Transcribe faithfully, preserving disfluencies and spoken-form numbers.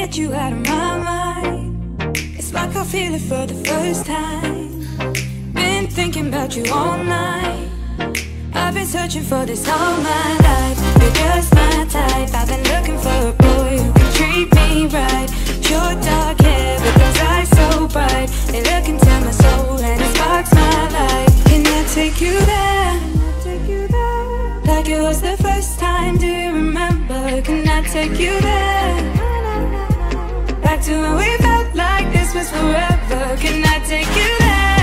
get you out of my mind. It's like I feel it for the first time. Been thinking about you all night. I've been searching for this all my life. You're just my type. I've been looking for a boy who can treat me right. Short dark hair with those eyes so bright. They look into my soul and it sparks my life. Can I take you there? Like it was the first time, do you remember? Can I take you there? Back to when we felt like this was forever. Can I take you there?